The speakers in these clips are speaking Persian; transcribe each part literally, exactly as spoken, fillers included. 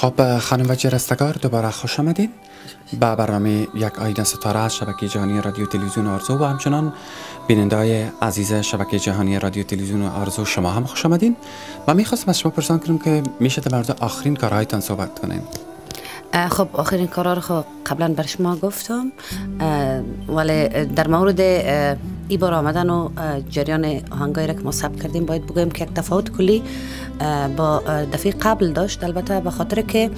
خب خانم و جرستگار دوباره خوش آمدین با برنامه یک آینه ستاره از شبکه جهانی رادیو تلویزیون آرزو و همچنان بیننده‌های عزیز شبکه جهانی رادیو تلویزیون آرزو شما هم خوش آمدین. و میخواستم از شما پرسان کنم که میشه در مورد آخرین کارهایتان صحبت کنیم. خب آخرین کارها رو خب قبلا بر شما گفتم، ولی در مورد ای بار آمدن و جریان آهنگایی را که ما ثبت کردیم باید بگویم که یک تفاوت کلی با دفعه قبل داشت، البته به خاطر که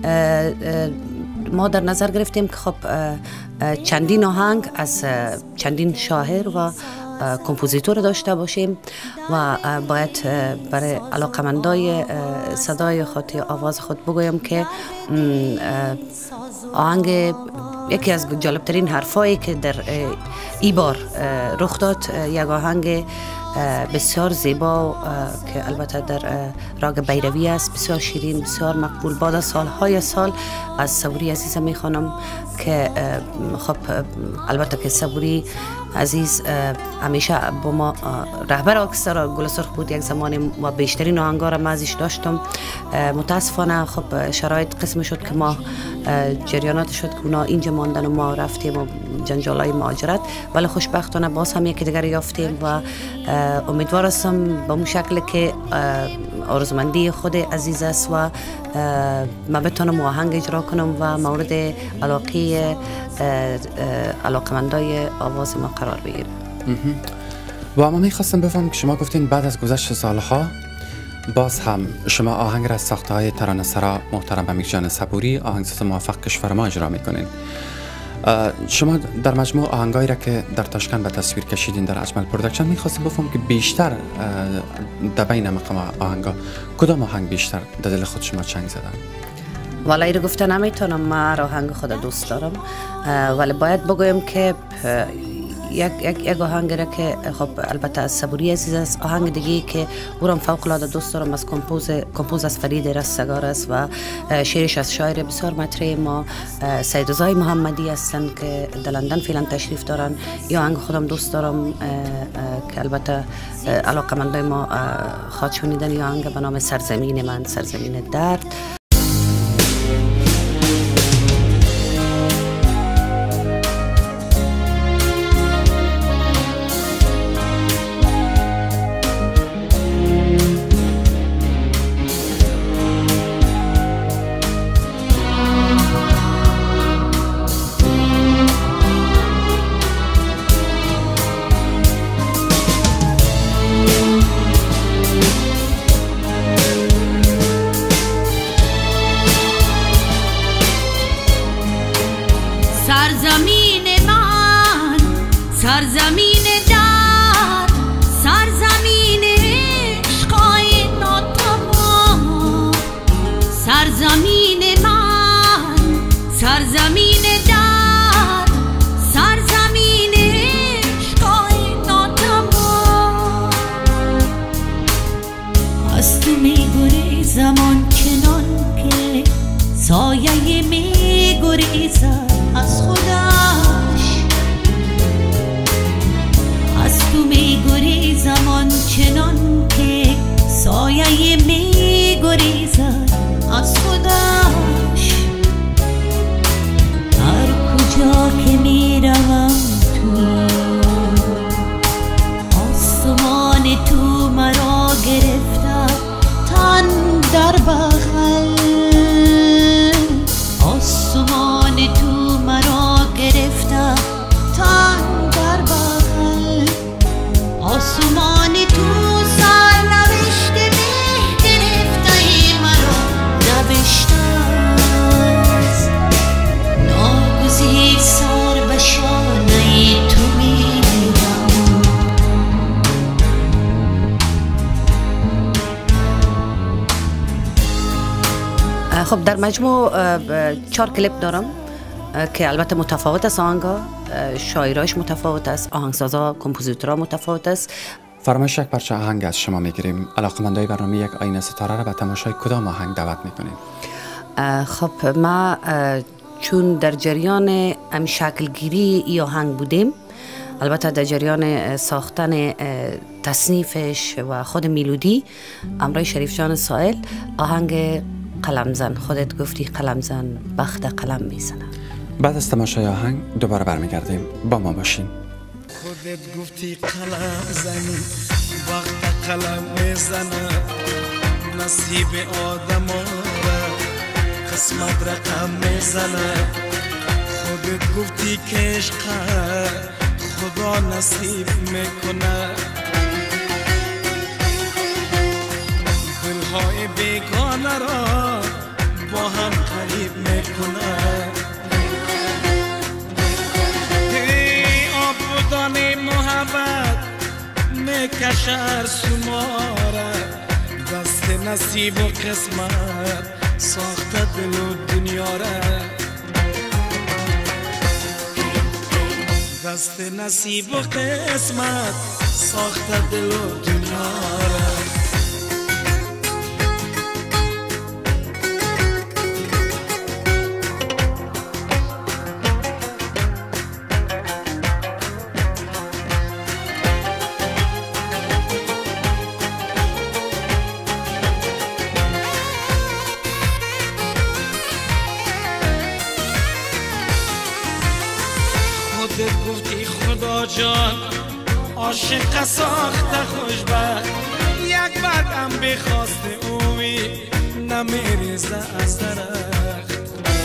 ما در نظر گرفتیم که خب چندین آهنگ از چندین شاعر و کمپوزیتور داشته باشیم و باید برای علاقمندای صدای خود یا آواز خود بگویم که آهنگ یکی از جالبترین حرفایی که در ای بار رخ داد یک آهنگ بسیار زیبا که البته در راگ بیروی است، بسیار شیرین، بسیار مقبول. بعد از سالهای سال از صبوری عزیز میخوانم که خب البته که صبوری عزیز همیشه با ما رهبر ارکسترا گل سرخ بود یک زمانی و بیشترین آهنگا را من ازش داشتم. متاسفانه خب شرایط قسم شد که ما جریانات شد که اونا اینجا ماندن و ما رفتیم و جنجالای مهاجرت، ولی خوشبختانه باز هم یکی دیگر یافتیم و امیدوار هستم به اون شکل که آرزومندی خود عزیز است و من بتونم آهنگ اجرا کنم و مورد علاقه علاقمندای آواز ما قرار بگیره. و ما میخواستم بفهم که شما گفتین بعد از گذشت سالها باز هم شما آهنگ را از ساخته های ترانه‌سرا محترم امیرجان صبوری آهنگساز موفق کشور ما اجرا میکنین. شما در مجموع آهنگایی را که در تاشکند به تصویر کشیدین در اجمل پروداکشن میخواستم بفهم که بیشتر در بین مقام آهنگا کدام آهنگ بیشتر در دل خود شما چنگ زدن؟ والا ایرو گفته نمیتونم، من آهنگ خود دوست دارم، ولی باید بگویم که یک یک یک آهنگ را که خب البته از صبوری عزیز است، آهنگ دیگه که او را فوق العاده دوست دارم از کمپوز کمپوز از فرید رستگار است و شعرش از شاعر بسیار مطرح ما سید رضای محمدی هستند که در لندن فعلا تشریف دارن. یا آهنگ خودم دوست دارم که البته علاقمندای ما خواهد شنیدن، یا آهنگ به نام سرزمین من سرزمین درد. سرزمین من سرزمین درد سرزمین عشقای ناتمام، سرزمین من سرزمین درد سرزمین عشقای ناتمام. از تو میگریزم آن چنان که سایه میگریزد از خودش، از تو میگریزم آن چنان که سایه میگریزد از خودش. هر کجا که میروم تو آسمان تو مرا گرفته تن در بغل، آسمان تو مرا گرفته تن در بغل، آسمان تو سرنوشت مه گرفته مرا نوشته است، ناگزیر سر به شانه تو میرم. خب در مجموع چهار کلیپ دارم که البته متفاوت است، آهنگا شاعراش متفاوت است، آهنگسازا کمپوزیتورها متفاوت است. فرمایش یک پارچه آهنگ از شما میگیریم. علاقمندای برنامه یک آینه ستاره را به تماشای کدام آهنگ دعوت میکنیم؟ خب ما چون در جریان ام شکلگیری ای آهنگ بودیم، البته در جریان ساختن تصنیفش و خود میلودی، امرای شریف جان سائل آهنگ قلم زن. خودت گفتی قلم زن بخت قلم میزنه. بعد از تماشای آهنگ دوباره برمیگردیم، با ما باشین. خودت گفتی قلم زن وقت قلم میزنه، نصیب آدم را قسمت رقم میزنه. خودت گفتی که عشق خدا نصیب میکنه، دلهای بیگانه را با هم قریب میکنه. آبودان محبت میکشر سماره، دست نصیب و قسمت ساخته دل و دنیا را. دست نصیب و قسمت ساخته دل و دنیا را. خودت گفتی خدا جان عاشق ساخته خوشبخت، یک برگم بخواست امید نمیریزه از درخت.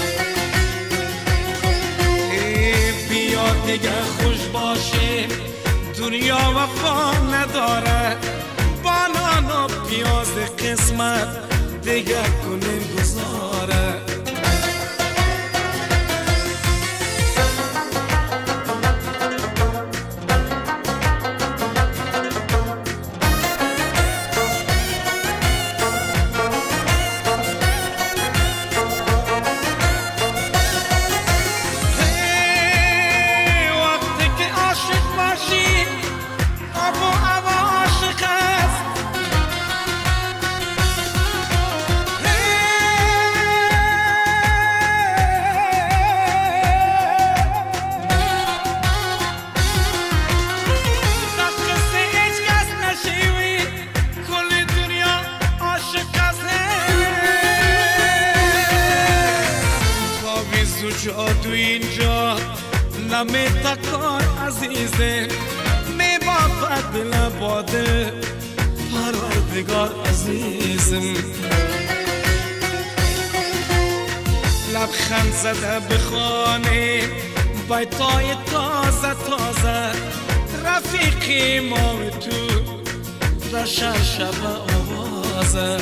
بیا دیگه خوش باشه دنیا وفا نداره، بانان و پیاز قسمت دیگه کنیم گذاره. جادو اینجا نمیتکار عزیزه، می بافد دل باده پروردگار عزیزم. لبخند زده بخانه بیتای تازه تازه، رفیقی ما و تو رشن شب آوازه.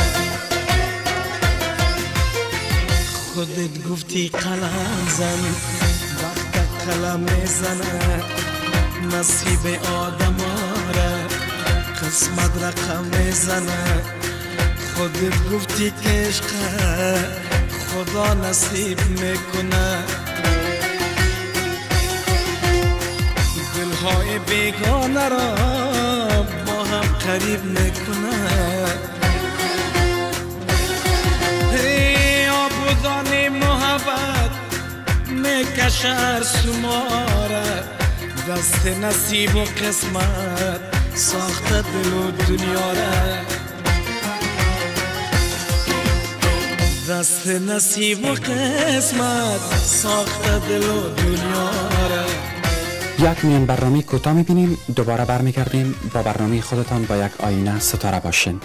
خودت گفتی قلم زن وقت قلم میزنه، نصیب آدم را قسمت رقم میزنه. خودت گفتی که عشق خدا نصیب میکنه، دلهای بیگانه را با هم قریب میکنه. آبودان محبت میکشر سماره، دست نصیب و قسمت ساخته دل و دنیا را. دست نصیب و قسمت ساخته دل و دنیا را. یک میان برنامه کوتاه میبینیم، دوباره برمیگردیم با برنامه خودتان با یک آینه ستاره باشین.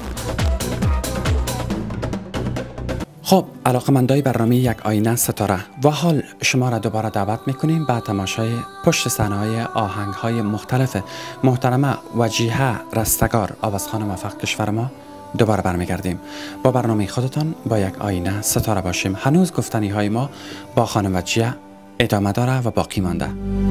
خب علاقه‌مندای برنامه یک آینه ستاره و حال شما را دوباره دعوت میکنیم به تماشای پشت صحنه‌های آهنگ‌های مختلف محترمه وجیحه رستگار آوازخوان موفق کشور ما. دوباره برمیگردیم با برنامه خودتان با یک آینه ستاره باشیم. هنوز گفتنی های ما با خانم وجیحه ادامه داره و باقی مانده.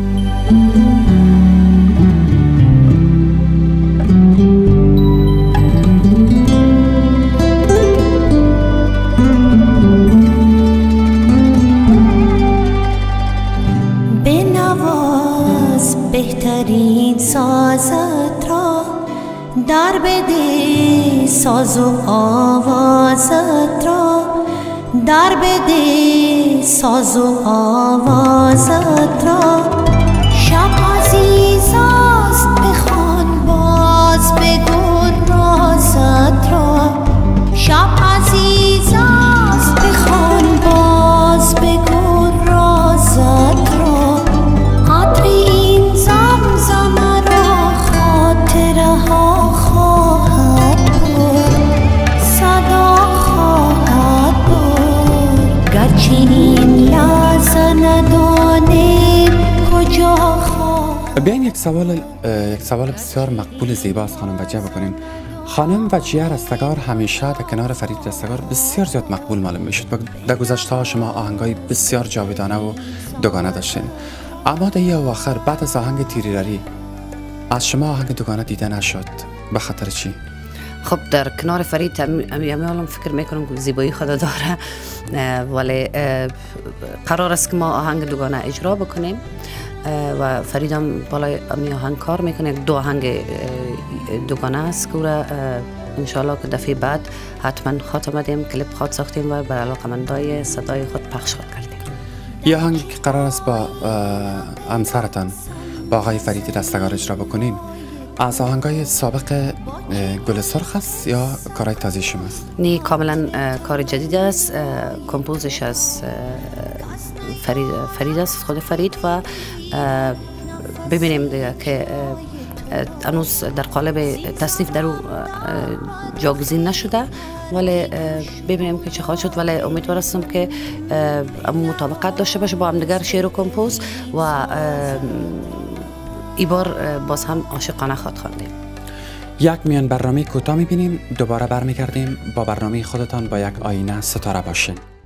بهترین سازت را در بده، ساز و آوازت را در بده، ساز و آوازت را. شب عزیز است بخوان باز بگو رازت را، شب عزیز است چنین لحظه ندانیم کجا خواه. بیاین یک سوال یک سوال بسیار مقبول زیباست خانم وجیه بکنیم. خانم وجیه رستگار همیشه در کنار فرید رستگار بسیار زیاد مقبول معلوم میشد و در گذشته ها شما آهنگای بسیار جاودانه و دوگانه داشتین، اما در یه اواخر بعد از آهنگ تیریراری از شما آهنگ دوگانه دیده نشد. به خاطر چی؟ خب در کنار فرید امیالم فکر میکنم که زیبایی خود داره، ولی قرار است که ما آهنگ دوگانه اجرا بکنیم و فریدم بالای امی آهنگ کار میکنه. دو آهنگ دوگانه است که انشالله که دفعه بعد حتما خاتمه دیم، کلیپ خود ساختیم و برای علاقمندای صدای خود پخش خود کردیم. یه آهنگی که قرار است با همسرتان با آقای فرید رستگار اجرا بکنین، از آهنگای سابق گل سرخ است یا کارهای تازه شماست؟ نی کاملا کار جدید است، کمپوزش از فرید فرید است، خود فرید، و ببینیم دیگه که هنوز در قالب تصنیف در او جاگزین نشده، ولی ببینیم که چه خواهد شد. ولی امیدوار هستم که مطابقت داشته باشه با هم دیگر شعر و کمپوز و ای بار باز هم عاشقانه خواد خواندیم. یک میان برنامه کوتاه میبینیم، دوباره برمیگردیم با برنامه خودتان با یک آینه ستاره باشین.